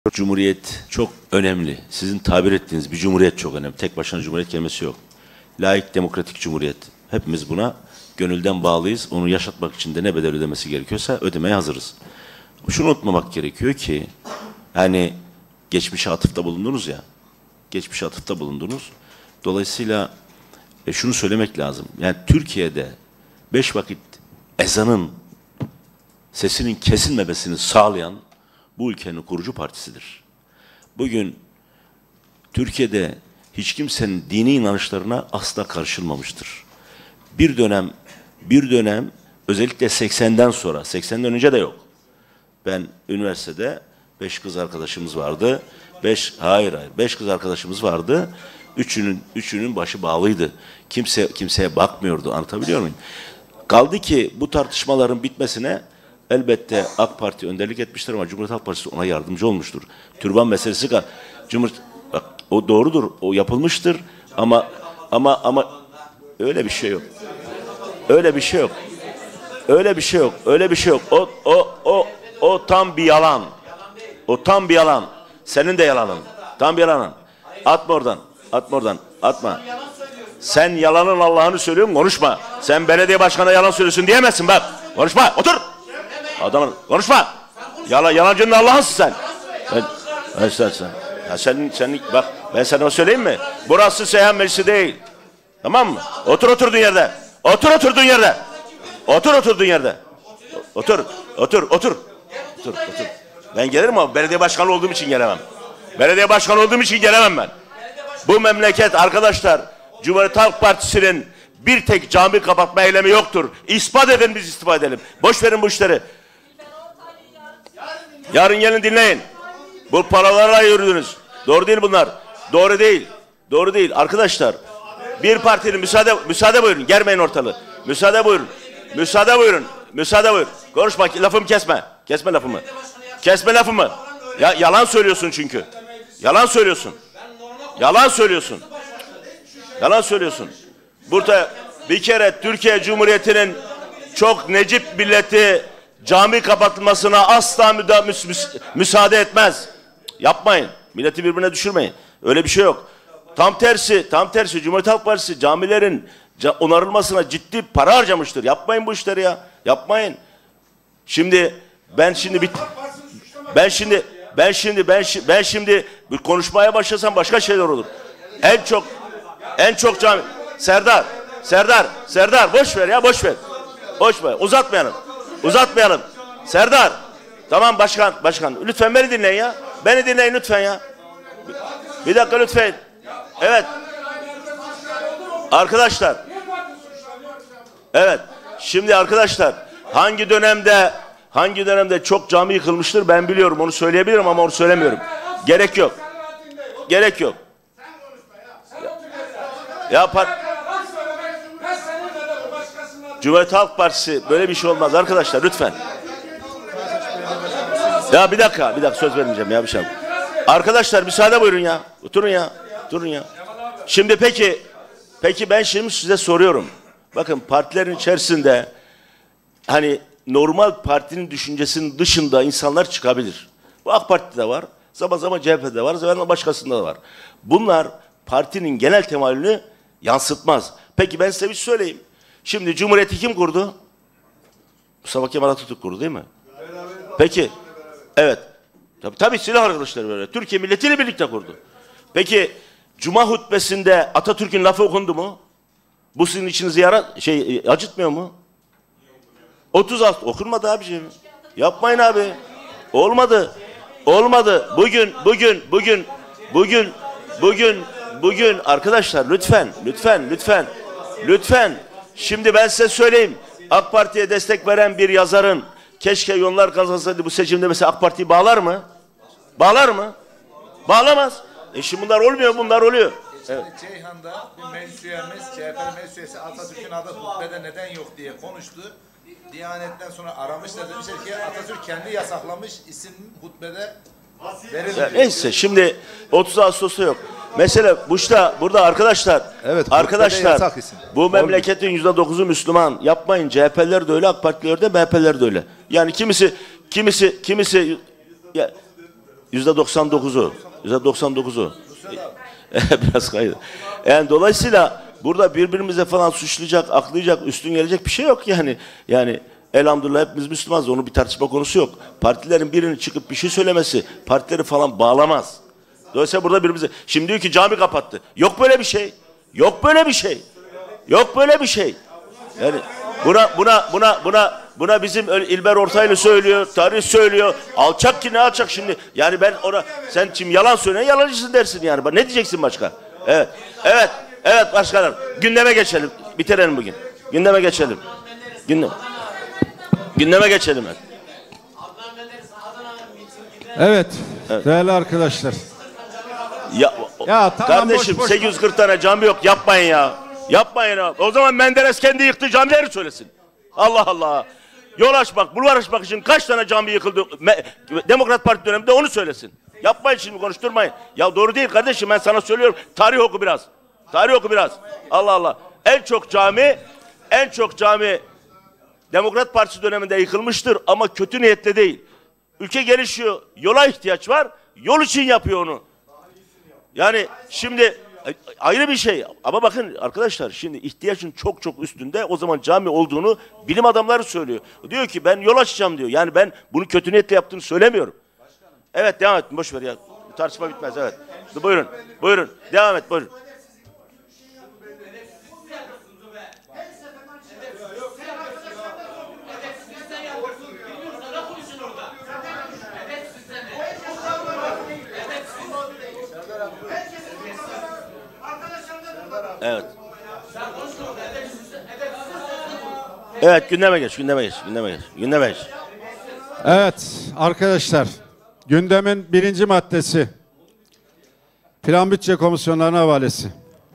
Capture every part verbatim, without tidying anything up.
Cumhuriyet çok önemli. Sizin tabir ettiğiniz bir cumhuriyet çok önemli. Tek başına cumhuriyet kelimesi yok. Laik, demokratik cumhuriyet. Hepimiz buna gönülden bağlıyız. Onu yaşatmak için de ne bedel ödemesi gerekiyorsa ödemeye hazırız. Şunu unutmamak gerekiyor ki, yani geçmişe atıfta bulundunuz ya, geçmişe atıfta bulundunuz. Dolayısıyla e, şunu söylemek lazım. Yani Türkiye'de beş vakit ezanın sesinin kesilmemesini sağlayan bu ülkenin kurucu partisidir. Bugün Türkiye'de hiç kimsenin dini inanışlarına asla karışılmamıştır. Bir dönem, bir dönem özellikle seksenden sonra, seksenden önce de yok. Ben üniversitede beş kız arkadaşımız vardı. Beş, hayır hayır, beş kız arkadaşımız vardı. Üçünün, üçünün başı bağlıydı. Kimse kimseye bakmıyordu. Anlatabiliyor muyum? Kaldı ki bu tartışmaların bitmesine elbette AK Parti önderlik etmiştir ama Cumhuriyet Halk Partisi ona yardımcı olmuştur. Türban meselesi kal. Cumhuriyet, bak, o doğrudur, o yapılmıştır ama ama ama öyle bir şey yok. Öyle bir şey yok. Öyle bir şey yok. Öyle bir şey yok. O o o o tam bir yalan. O tam bir yalan. Senin de yalanın. Tam bir yalanın. Atma oradan. Atma oradan. Atma. Sen yalanın Allah'ını söylüyorsun, konuşma. Sen belediye başkanına yalan söylüyorsun diyemezsin bak. Konuşma. Otur. Adamın konuşma. Yalan, yalancının Allah'ısın sen. Ben, ben sen, sen. Ya sen, sen bak ben sana söyleyeyim mi? Burası Seyhan Meclisi değil. Tamam mı? Otur oturduğun yerde. Otur oturduğun yerde. Otur oturduğun yerde. Otur. Otur. Otur. Otur. Otur. Ben gelirim ama belediye başkanı olduğum için gelemem. Belediye başkanı olduğum için gelemem ben. Bu memleket arkadaşlar, Cumhuriyet Halk Partisi'nin bir tek cami kapatma eylemi yoktur. İspat edin, biz istifa edelim. Boş verin bu işleri. Yarın gelin dinleyin. Bu paralarla yürüdünüz. Doğru değil bunlar. Doğru değil. Doğru değil. Arkadaşlar bir partinin müsaade müsaade buyurun. Germeyin ortalığı. Müsaade buyurun. Müsaade buyurun. Müsaade buyurun. Konuşma. Lafımı kesme. Kesme lafımı. Kesme lafımı. Ya, yalan söylüyorsun çünkü. Yalan söylüyorsun. Yalan söylüyorsun. Yalan söylüyorsun. Burada bir kere Türkiye Cumhuriyeti'nin çok necip milleti cami kapatılmasına asla müda, müs, müs, müsaade etmez. Yapmayın. Milleti birbirine düşürmeyin. Öyle bir şey yok. Tam tersi, tam tersi Cumhuriyet Halk Partisi camilerin onarılmasına ciddi para harcamıştır. Yapmayın bu işleri ya. Yapmayın. Şimdi ben şimdi bit ben şimdi ben şimdi ben şimdi ben şimdi bir konuşmaya başlasam başka şeyler olur. En çok en çok cami Serdar Serdar Serdar boş ver ya, boş ver. Boş ver. Uzatmayalım. Uzatmayalım. Serdar. Tamam başkan, başkan. Lütfen beni dinleyin ya. Beni dinleyin lütfen ya. Bir dakika lütfen. Evet. Arkadaşlar. Evet. Şimdi arkadaşlar hangi dönemde hangi dönemde çok cami yıkılmıştır ben biliyorum. Onu söyleyebilirim ama onu söylemiyorum. Gerek yok. Gerek yok. Ya part Cumhuriyet Halk Partisi böyle bir şey olmaz arkadaşlar lütfen. Ya bir dakika, bir dakika söz vermeyeceğim ya bir şey. Arkadaşlar müsaade buyurun ya. Oturun ya. Durun ya. Şimdi peki peki ben şimdi size soruyorum. Bakın partilerin içerisinde hani normal partinin düşüncesinin dışında insanlar çıkabilir. Bu AK Parti'de var. Zaman zaman C H P'de var. Zaman başkasında da var. Bunlar partinin genel temayülünü yansıtmaz. Peki ben size bir şey söyleyeyim. Şimdi Cumhuriyeti kim kurdu? Mustafa Kemal Atatürk kurdu değil mi? Peki. Evet. Tabii, tabii silah arkadaşları böyle. Türkiye milletiyle birlikte kurdu. Peki Cuma hutbesinde Atatürk'ün lafı okundu mu? Bu sizin içinizi yara şey acıtmıyor mu? otuz altı okunmadı abiciğim. Yapmayın abi. Olmadı. Olmadı. Bugün bugün bugün bugün bugün bugün arkadaşlar lütfen lütfen lütfen lütfen şimdi ben size söyleyeyim. AK Parti'ye destek veren bir yazarın keşke yollar kazansaydı bu seçimde mesela AK Parti'yi bağlar mı? Bağlar mı? Bağlamaz. E şimdi bunlar olmuyor, bunlar oluyor. Evet. Ceyhan'da bir meclis üyemiz, C H P meclis üyesi Atatürk'ün adı hutbede neden yok diye konuştu. Diyanet'ten sonra aramışlar, demişler ki Atatürk kendi yasaklamış, isim hutbede verilmiyor. Neyse şimdi otuz Ağustos'ta yok. Mesela Buş'ta burada arkadaşlar, evet, arkadaşlar bu memleketin yüzde dokuzu Müslüman. Yapmayın, C H P'liler de öyle, AK Partililer de, M H P'liler de öyle. Yani kimisi, kimisi, kimisi ya, Yüzde doksan dokuzu. Yüzde doksan dokuzu. Biraz kaydı. Yani dolayısıyla burada birbirimize falan suçlayacak, aklayacak, üstün gelecek bir şey yok yani. Yani elhamdülillah hepimiz Müslümanız. Onun bir tartışma konusu yok. Partilerin birinin çıkıp bir şey söylemesi partileri falan bağlamaz. Dolayısıyla burada birbirimize... Şimdi diyor ki cami kapattı. Yok böyle bir şey. Yok böyle bir şey. Yok böyle bir şey. Yani buna buna buna buna buna bizim İlber Ortaylı söylüyor, tarih söylüyor. Alçak ki ne alçak şimdi? Yani ben ona sen şimdi yalan söyleyen yalancısın dersin yani. Ne diyeceksin başka? Evet. Evet. Evet başkanım. Gündeme geçelim. Bitirelim bugün. Gündeme geçelim. Gündem. Gündeme geçelim. Evet. Evet. Evet. Değerli arkadaşlar. Ya, Ya tamam, kardeşim boş boş. sekiz yüz kırk tane cami yok. Yapmayın ya. Yapmayın ya. O zaman Menderes kendi yıktığı camileri söylesin. Allah Allah. Yol açmak, bulvar açmak için kaç tane cami yıkıldı? Me Demokrat Parti döneminde onu söylesin. Yapmayın şimdi, konuşturmayın. Ya doğru değil kardeşim, ben sana söylüyorum. Tarih oku biraz. Tarih oku biraz. Allah Allah. En çok cami, en çok cami Demokrat Partisi döneminde yıkılmıştır ama kötü niyetle değil. Ülke gelişiyor. Yola ihtiyaç var. Yol için yapıyor onu. Yani şimdi ayrı bir şey. Ama bakın arkadaşlar, şimdi ihtiyacın çok çok üstünde o zaman cami olduğunu bilim adamları söylüyor. Diyor ki ben yol açacağım diyor. Yani ben bunu kötü niyetle yaptığını söylemiyorum. Evet devam et. Boş ver ya. Tartışma bitmez. Evet. Buyurun. Buyurun. Devam et. Buyurun. Evet. Evet, gündeme geç, gündeme geç, gündeme geç, gündeme geç. Evet arkadaşlar, gündemin birinci maddesi Plan Bütçe Komisyonlarına havalesi.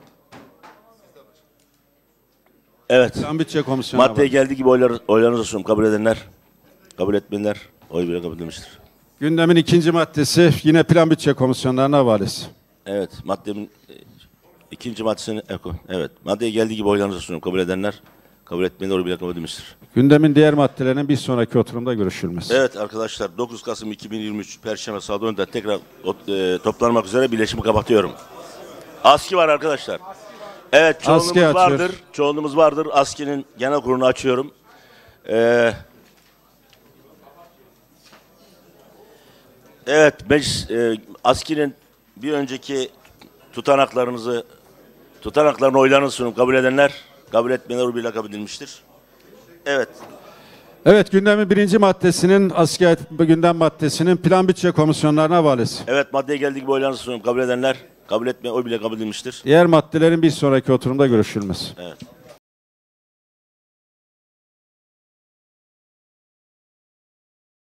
Evet. Plan Bütçe Komisyonu. Maddeye geldiği gibi oylar, oylarınızı sunuyorum. Kabul edenler, kabul etmeyenler oy bile kabul edilmiştir. Gündemin ikinci maddesi yine Plan Bütçe Komisyonlarına havalesi. Evet, maddemin e, ikinci maddesini eko. Evet, maddeye geldiği gibi oylarınızı sunuyorum. Kabul edenler, kabul etmeyenler oy bile kabul edilmiştir. Gündemin diğer maddelerinin bir sonraki oturumda görüşülmesi. Evet arkadaşlar, dokuz Kasım iki bin yirmi üç Perşembe saat onda tekrar e, toplanmak üzere birleşimi kapatıyorum. ASKİ var arkadaşlar. Evet, çoğunluğumuz ASKİ vardır. Çoğunluğumuz vardır. ASKİ'nin genel kurulunu açıyorum. Ee, evet, meclis, e, ASKİ'nin bir önceki tutanaklarınızı tutanaklarını oylarını sunun. Kabul edenler, kabul etmeyenler oy bile kabul edilmiştir. Evet. Evet, gündemin birinci maddesinin askeri gündem maddesinin Plan Bütçe Komisyonlarına havalesi. Evet, maddeye geldiği gibi oylarını sunuyorum. Kabul edenler, kabul etmeyen oy bile kabul edilmiştir. Diğer maddelerin bir sonraki oturumda görüşülmesi. Evet.